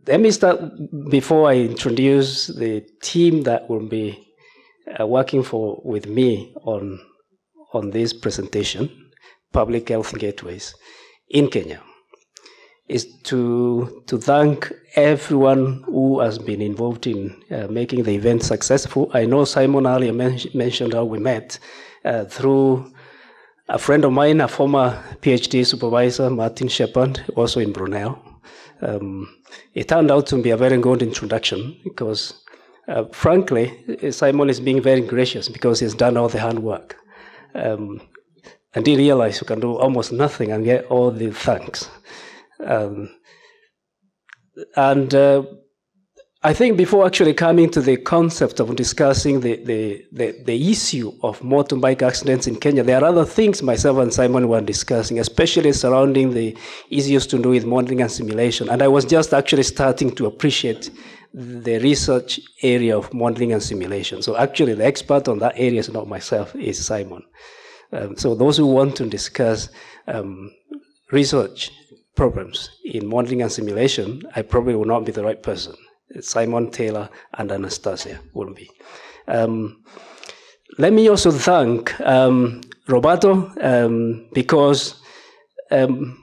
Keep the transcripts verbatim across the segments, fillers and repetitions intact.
let me start before I introduce the team that will be uh, working for with me on on this presentation, Public Health Gateways in Kenya, is to to thank everyone who has been involved in uh, making the event successful. I know Simon earlier men mentioned how we met uh, through a friend of mine, a former PhD supervisor, Martin Shepard, also in Brunel. Um, it turned out to be a very good introduction because, uh, frankly, Simon is being very gracious because he's done all the hard work. Um, and he realized you can do almost nothing and get all the thanks. Um, and uh, I think before actually coming to the concept of discussing the, the, the, the issue of motorbike accidents in Kenya, there are other things myself and Simon were discussing, especially surrounding the issues to do with modeling and simulation. And I was just actually starting to appreciate the research area of modeling and simulation. So actually the expert on that area is not myself, it's Simon. Um, so those who want to discuss um, research problems in modeling and simulation, I probably will not be the right person. Simon, Taylor, and Anastasia will be. Um, let me also thank um, Roberto um, because um,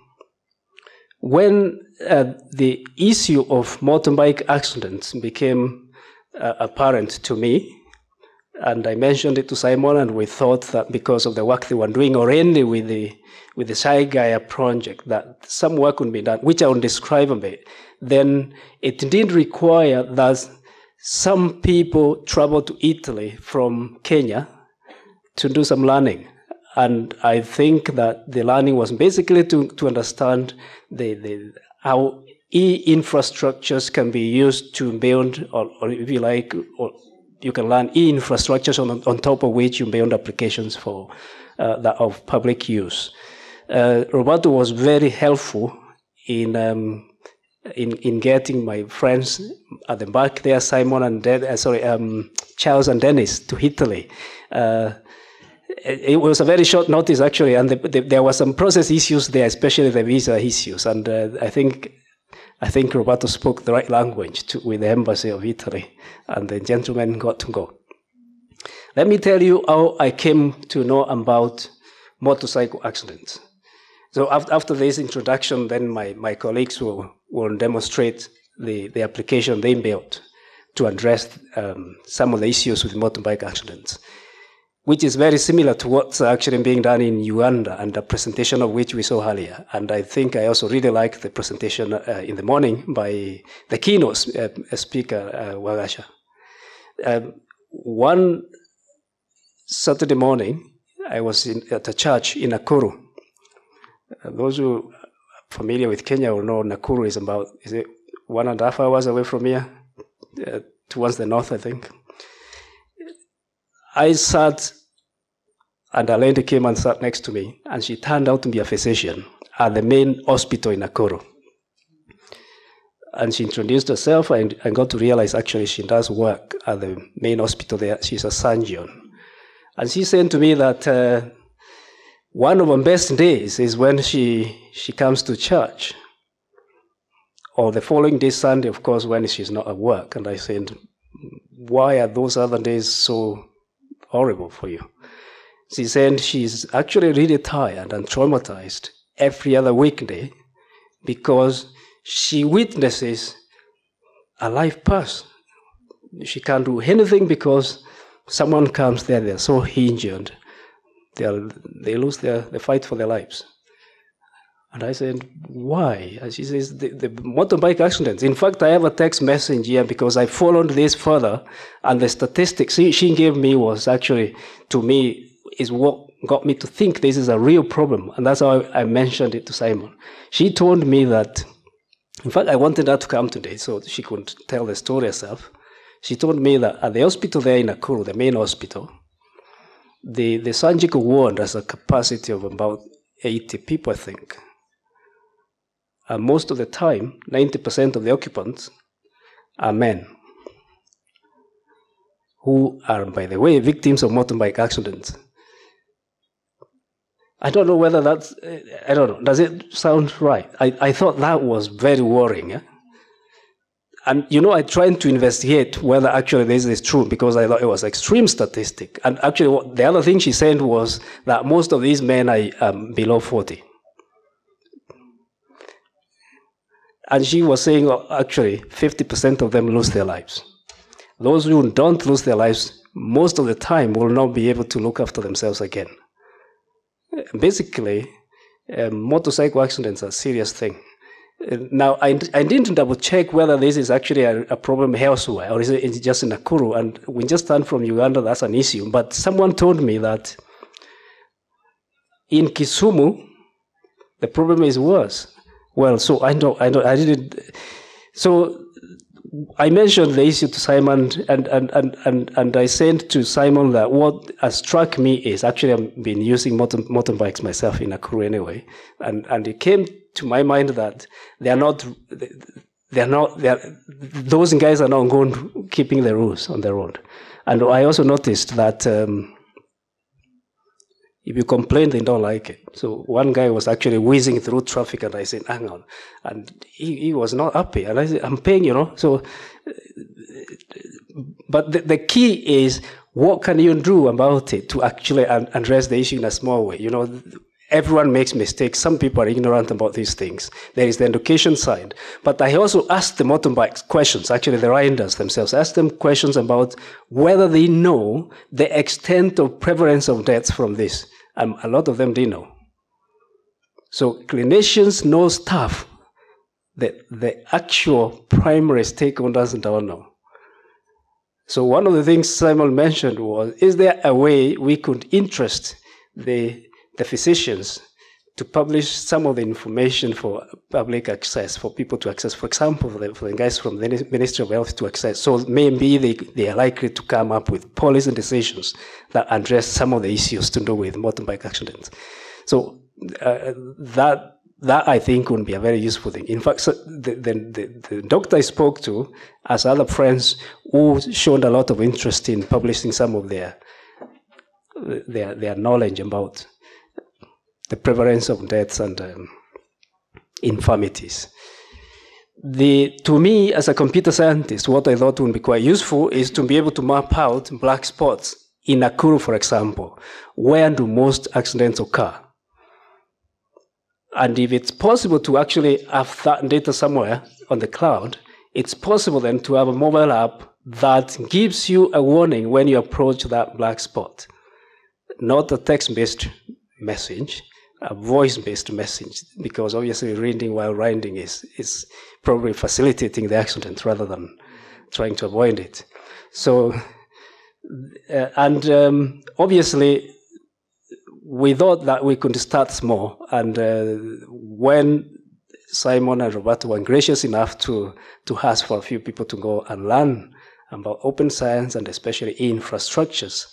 when uh, the issue of motorbike accidents became uh, apparent to me, and I mentioned it to Simon, and we thought that because of the work they were doing already with the with the Sci-GaIA project, that some work would be done, which I will describe a bit. Then it did require that some people travel to Italy from Kenya to do some learning. And I think that the learning was basically to, to understand the, the, how e-infrastructures can be used to build, or, or if you like, or you can learn e-infrastructures on, on top of which you build applications for uh, that of public use. Uh, Roberto was very helpful in um, in in getting my friends at the back there, Simon and Den uh, sorry, um, Charles and Dennis, to Italy. Uh, it, it was a very short notice actually, and the, the, there were some process issues there, especially the visa issues. And uh, I think I think Roberto spoke the right language to, with the embassy of Italy, and the gentlemen got to go. Let me tell you how I came to know about motorcycle accidents. So after this introduction, then my, my colleagues will, will demonstrate the, the application they built to address um, some of the issues with motorbike accidents, which is very similar to what's actually being done in Uganda, and a presentation of which we saw earlier. And I think I also really liked the presentation uh, in the morning by the keynote uh, speaker, uh, Wagasha. Um, one Saturday morning, I was in, at a church in Nakuru. Uh, those who are familiar with Kenya will know Nakuru is about, is it one and a half hours away from here, uh, towards the north, I think. I sat, and a lady came and sat next to me, and she turned out to be a physician at the main hospital in Nakuru. And she introduced herself, and I got to realize actually she does work at the main hospital there. She's a surgeon. And she said to me that uh, one of her best days is when she, she comes to church, or the following day, Sunday, of course, when she's not at work. And I said, why are those other days so horrible for you? She said she's actually really tired and traumatized every other weekday because she witnesses a life pass. She can't do anything because someone comes there, they're so injured, they'll, they lose their, the fight for their lives. And I said, why? And she says, the, the motorbike accidents. In fact, I have a text message here because I followed this further, and the statistics she, she gave me was actually, to me, is what got me to think this is a real problem. And that's how I, I mentioned it to Simon. She told me that, in fact, I wanted her to come today so she could tell the story herself. She told me that at the hospital there in Nakuru, the main hospital, the, the surgical ward has a capacity of about eighty people, I think. And most of the time, ninety percent of the occupants are men who are, by the way, victims of motorbike accidents. I don't know whether that's, I don't know, does it sound right? I, I thought that was very worrying. Eh? and you know, I tried to investigate whether actually this is true because I thought it was extreme statistic. And actually, what, the other thing she said was that most of these men are um, below forty. And she was saying, oh, actually, fifty percent of them lose their lives. Those who don't lose their lives, most of the time, will not be able to look after themselves again. Basically, um, motorcycle accidents are a serious thing. Uh, now, I, I didn't double check whether this is actually a, a problem elsewhere or is it just in Nakuru. And we just learned from Uganda that's an issue. But someone told me that in Kisumu, the problem is worse. Well, so I know, I know, I didn't. So I mentioned the issue to Simon, and and and and, and I said to Simon that what has struck me is actually I've been using motor, motorbikes myself in Nakuru anyway, and and it came to my mind that they are not, they are not, they are, those guys are not going keeping the rules on the road, and I also noticed that. Um, If you complain, they don't like it. So one guy was actually whizzing through traffic, and I said, hang on. And he, he was not happy. And I said, I'm paying, you know. So, but the, the key is, what can you do about it to actually address the issue in a small way? You know, everyone makes mistakes. Some people are ignorant about these things. There is the education side. But I also asked the motorbikes questions, actually the riders themselves, asked them questions about whether they know the extent of prevalence of deaths from this. And a lot of them didn't know. So clinicians know stuff that the actual primary stakeholders don't know. So one of the things Simon mentioned was, is there a way we could interest the the physicians to publish some of the information for public access, for people to access, for example, for the, for the guys from the Ministry of Health to access. So maybe they, they are likely to come up with policy decisions that address some of the issues to do with motorbike accidents. So uh, that, that I think would be a very useful thing. In fact, so the, the, the, the doctor I spoke to has other friends who showed a lot of interest in publishing some of their, their, their knowledge about the prevalence of deaths and um, infirmities. The, to me, as a computer scientist, what I thought would be quite useful is to be able to map out black spots in Nakuru, for example. Where do most accidents occur? And if it's possible to actually have that data somewhere on the cloud, it's possible then to have a mobile app that gives you a warning when you approach that black spot. Not a text-based message, a voice-based message, because obviously reading while riding is, is probably facilitating the accident rather than trying to avoid it. So, uh, and um, obviously, we thought that we could start small, and uh, when Simon and Roberto were gracious enough to, to ask for a few people to go and learn about open science and especially infrastructures,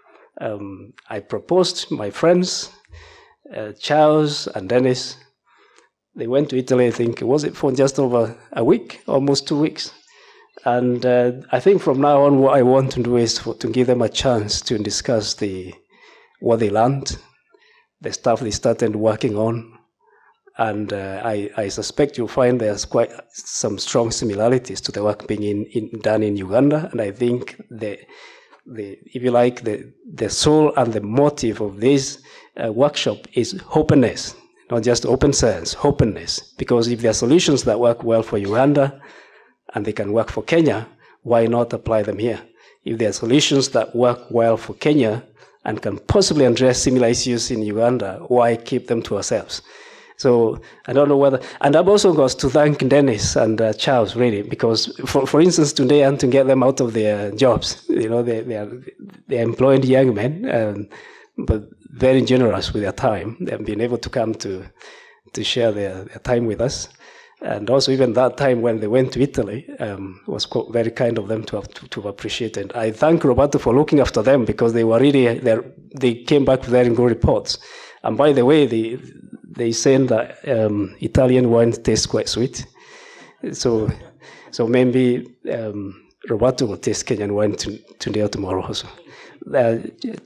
um, I proposed my friends, Uh, Charles and Dennis, they went to Italy, I think, was it for just over a week, almost two weeks? And uh, I think from now on, what I want to do is for, to give them a chance to discuss the what they learned, the stuff they started working on, and uh, I, I suspect you'll find there's quite some strong similarities to the work being in, in, done in Uganda, and I think the The, if you like, the, the soul and the motive of this uh, workshop is openness, not just open science, openness. Because if there are solutions that work well for Uganda and they can work for Kenya, why not apply them here? If there are solutions that work well for Kenya and can possibly address similar issues in Uganda, why keep them to ourselves? So I don't know whether, and I've also got to thank Dennis and uh, Charles really, because for, for instance, today I want to get them out of their jobs. You know, they, they are, they're employed young men, um, but very generous with their time. They've been able to come to, to share their, their time with us. And also even that time when they went to Italy, um, was quite very kind of them to have to, to appreciate it. I thank Roberto for looking after them because they were really, they came back with very good reports. And by the way, they, they said that um, Italian wine tastes quite sweet. So, so maybe um, Roberto will taste Kenyan wine to, today or tomorrow also. Uh,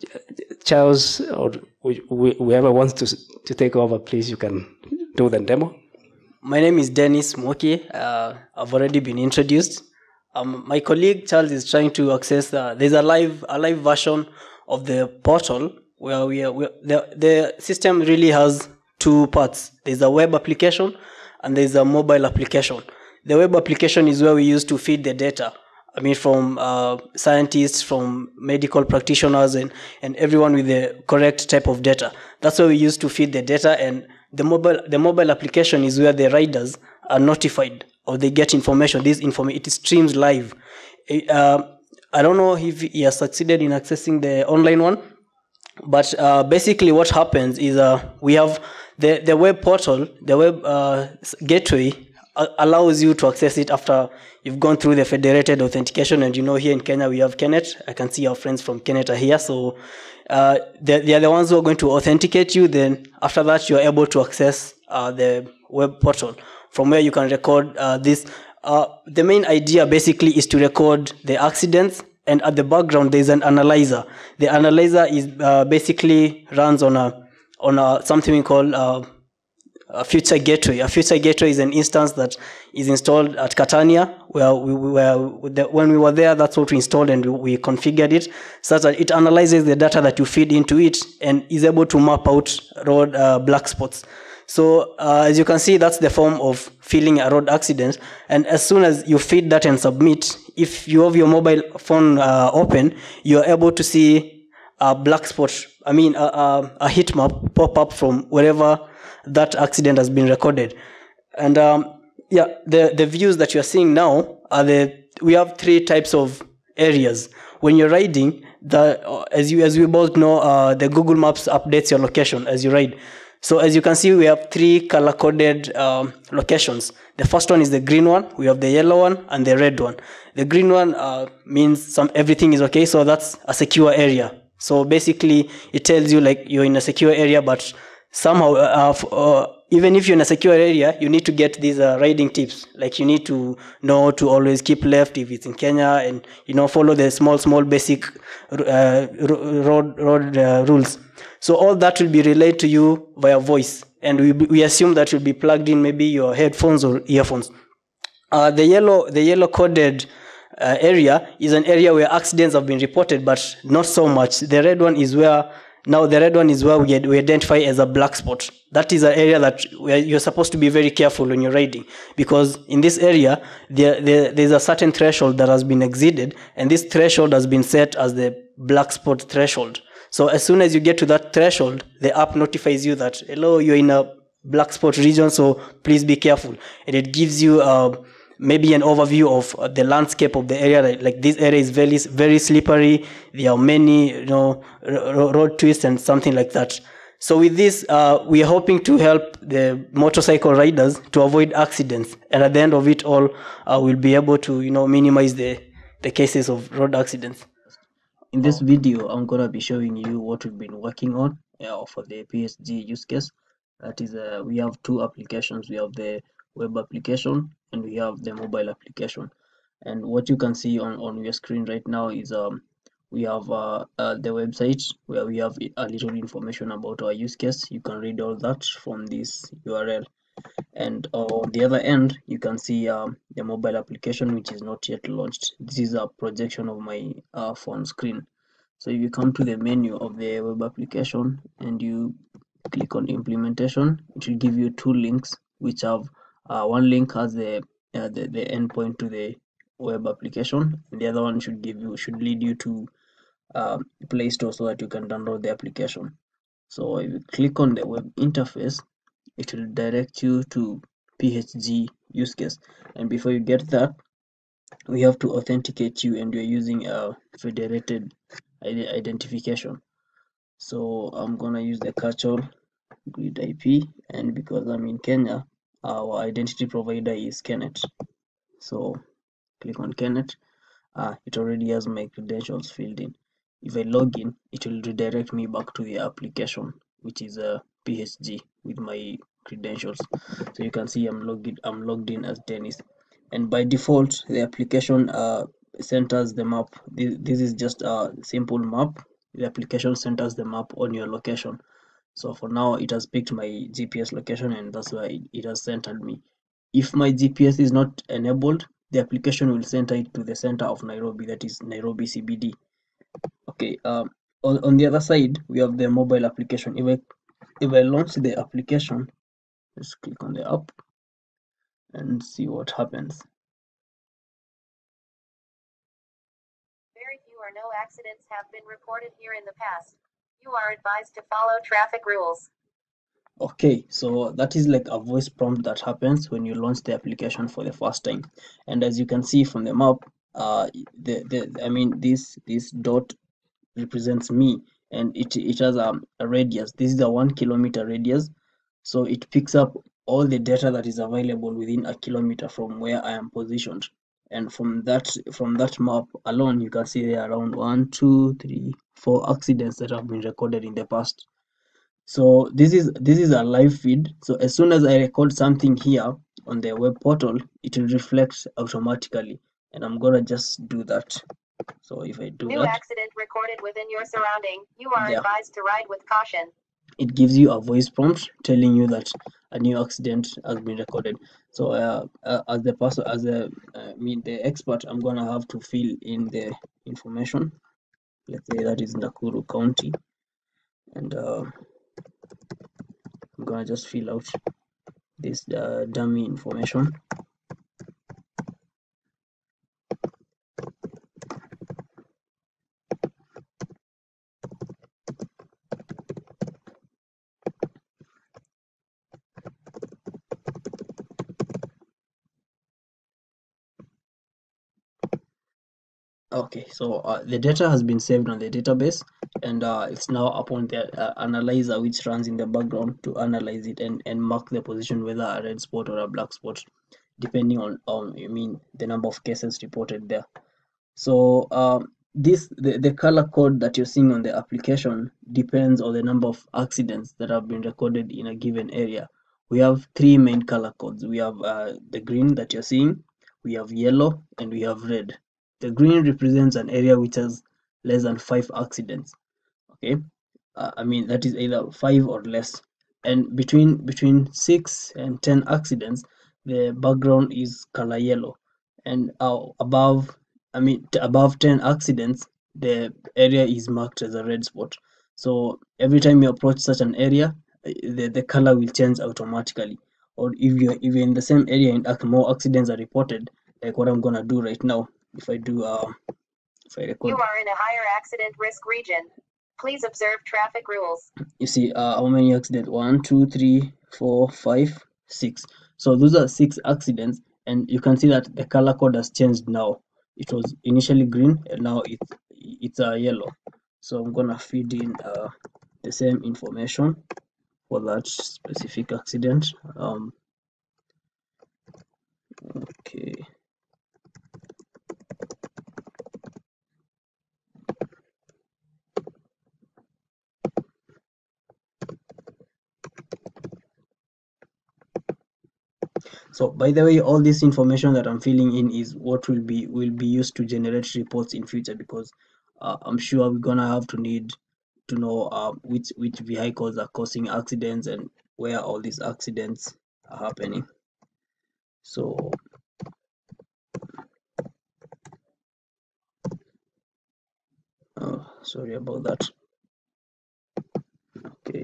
Charles, or whoever wants to to take over, please, you can do the demo. my name is Dennis Moki. Uh, I've already been introduced. Um, my colleague Charles is trying to access. Uh, there's a live a live version of the portal where we are. We are the the system really has two parts. There's a web application and there's a mobile application. The web application is where we use to feed the data. I mean, from uh, scientists, from medical practitioners, and, and everyone with the correct type of data. That's where we use to feed the data. And the mobile the mobile application is where the riders are notified or they get information. This information it streams live. Uh, I don't know if he has succeeded in accessing the online one, but uh, basically what happens is uh, we have the, the web portal, the web uh, gateway uh, allows you to access it after you've gone through the federated authentication. And you know, here in Kenya, we have Kenneth. I can see our friends from Kenneth are here. So uh, they, they are the ones who are going to authenticate you. Then after that, you're able to access uh, the web portal from where you can record uh, this. Uh, the main idea basically is to record the accidents, and at the background there's an analyzer. The analyzer is uh, basically runs on a on a something we call uh, a future gateway. A future gateway is an instance that is installed at Catania, where we were when we were there. That's what we installed, and we, we configured it such that it analyzes the data that you feed into it and is able to map out road uh, black spots. So uh, as you can see, that's the form of filling a road accident. And as soon as you feed that and submit, if you have your mobile phone uh, open, you're able to see a black spot, I mean a, a, a heat map pop up from wherever that accident has been recorded. And um, yeah, the, the views that you're seeing now are the, we have three types of areas. When you're riding, the, as, you, as we both know, uh, the Google Maps updates your location as you ride. So as you can see, we have three color-coded um, locations. The first one is the green one, we have the yellow one, and the red one. The green one uh, means some everything is okay, so that's a secure area. So basically, it tells you like you're in a secure area, but somehow, uh, uh, even if you're in a secure area, you need to get these uh, riding tips. Like you need to know to always keep left if it's in Kenya, and you know follow the small, small basic uh, road road uh, rules. So all that will be relayed to you via voice, and we we assume that will be plugged in maybe your headphones or earphones. Uh, the yellow the yellow coded uh, area is an area where accidents have been reported, but not so much. The red one is where now the red one is where we, we identify as a black spot. That is an area that where you're supposed to be very careful when you're riding, because in this area there, there there's a certain threshold that has been exceeded, and this threshold has been set as the black spot threshold. So as soon as you get to that threshold, the app notifies you that, hello, you're in a black spot region, so please be careful. And it gives you uh, maybe an overview of the landscape of the area. Like, like this area is very, very slippery. There are many, you know, road twists and something like that. So with this, uh, we are hoping to help the motorcycle riders to avoid accidents. And at the end of it all, uh, we'll be able to, you know, minimize the, the cases of road accidents. In this video, I'm gonna be showing you what we've been working on uh, for the P H G use case. That is, uh, we have two applications. We have the web application and we have the mobile application. And what you can see on, on your screen right now is um, we have uh, uh, the website where we have a little information about our use case. You can read all that from this U R L. And on the other end, you can see um, the mobile application, which is not yet launched. This is a projection of my uh, phone screen. So if you come to the menu of the web application and you click on implementation, it will give you two links, which have uh, one link has the, uh, the the endpoint to the web application, and the other one should give you should lead you to uh, Play Store so that you can download the application. So if you click on the web interface, it will direct you to P H G use case. And before you get that, we have to authenticate you, and you're using a federated identification. So I'm gonna use the catch-all grid I P, and because I'm in Kenya, our identity provider is Kenneth. So click on Kenneth. Uh, it already has my credentials filled in. If I log in, it will redirect me back to the application, which is a P H G with my credentials. So you can see I'm logged in, I'm logged in as Dennis, and by default the application uh, centers the map. This, this is just a simple map. The application centers the map on your location. So for now, it has picked my G P S location, and that's why it has centered me. if my G P S is not enabled, the application will center it to the center of Nairobi, that is Nairobi C B D. Okay, um, on, on the other side, we have the mobile application. If I, if I launch the application, just click on the app and see what happens. Very few or no accidents have been reported here in the past. You are advised to follow traffic rules. Okay, so that is like a voice prompt that happens when you launch the application for the first time. And as you can see from the map, uh, the, the I mean this this dot represents me, and it it has a, a radius. This is a one kilometer radius, so it picks up all the data that is available within a kilometer from where I am positioned. And from that from that map alone, you can see there are around one, two, three, four accidents that have been recorded in the past. So this is this is a live feed. So as soon as I record something here on the web portal, it will reflect automatically, and I'm gonna just do that. So if I do New that, accident recorded within your surrounding. You are there, advised to ride with caution. it gives you a voice prompt telling you that a new accident has been recorded. So uh, uh, as the person, as the uh, I mean the expert, I'm gonna have to fill in the information. Let's say that is Nakuru County, and uh, I'm gonna just fill out this uh, dummy information. Okay, so uh, the data has been saved on the database, and uh, it's now upon the uh, analyzer which runs in the background to analyze it and, and mark the position, whether a red spot or a black spot, depending on, on I mean the number of cases reported there. So um, this the, the color code that you're seeing on the application depends on the number of accidents that have been recorded in a given area. We have three main color codes. We have uh, the green that you're seeing, we have yellow, and we have red. The green represents an area which has less than five accidents. Okay, uh, I mean that is either five or less, and between between six and ten accidents, the background is color yellow, and uh, above I mean t- above ten accidents, the area is marked as a red spot. So every time you approach such an area, uh, the, the color will change automatically. Or if you're if you're in the same area and ac- more accidents are reported, like what I'm gonna do right now, if I do uh if I record. You are in a higher accident risk region. Please observe traffic rules. You see uh, how many accidents? One, two, three, four, five, six. So those are six accidents, and you can see that the color code has changed now. It was initially green, and now it's it's a uh, yellow. So I'm gonna feed in uh, the same information for that specific accident. Um, okay. So by the way, all this information that I'm filling in is what will be will be used to generate reports in future, because uh, I'm sure we're gonna have to need to know uh, which which vehicles are causing accidents and where all these accidents are happening. So uh, sorry about that. Okay.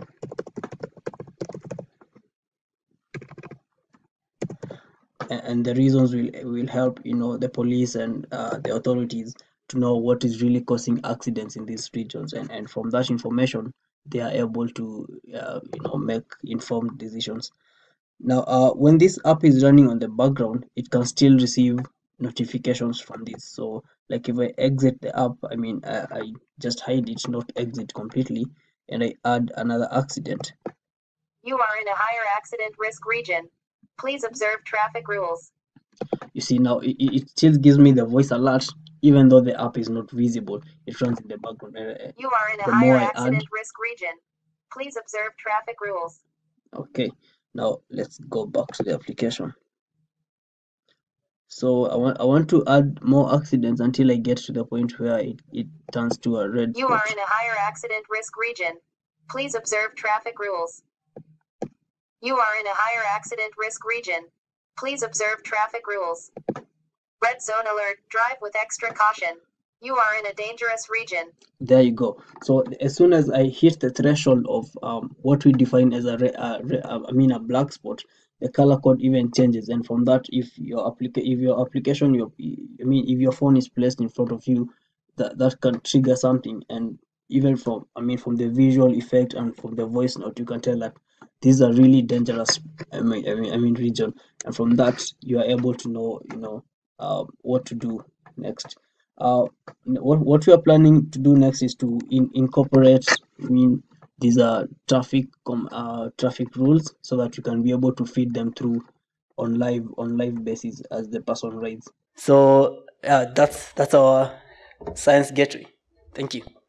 And the reasons will will help you know the police and uh, the authorities to know what is really causing accidents in these regions, and and from that information they are able to uh, you know make informed decisions. Now uh, when this app is running on the background, it can still receive notifications from this. So like if I exit the app, I mean I, I just hide it, not exit completely, and I add another accident. You are in a higher accident risk region. Please observe traffic rules. You see now it, it still gives me the voice alert even though the app is not visible. It runs in the background. Uh, You are in a the higher more I add, accident risk region. Please observe traffic rules. okay, now let's go back to the application. So I want I want to add more accidents until I get to the point where it, it turns to a red You spot. are in a higher accident risk region. Please observe traffic rules. You are in a higher accident risk region. Please observe traffic rules. Red zone alert. Drive with extra caution. You are in a dangerous region. There you go. So as soon as I hit the threshold of um, what we define as a, re, uh, re, uh, I mean a black spot, the color code even changes. And from that, if your applica- if your application, your I mean if your phone is placed in front of you, that that can trigger something. And even from I mean from the visual effect and from the voice note, you can tell that these are really dangerous. I mean I mean I mean region. And from that, you are able to know you know uh, what to do next. Uh, what what we are planning to do next is to in, incorporate I mean these are traffic com, uh, traffic rules so that we can be able to feed them through on live on live basis as the person rides. So yeah, that's that's our science gateway. Thank you.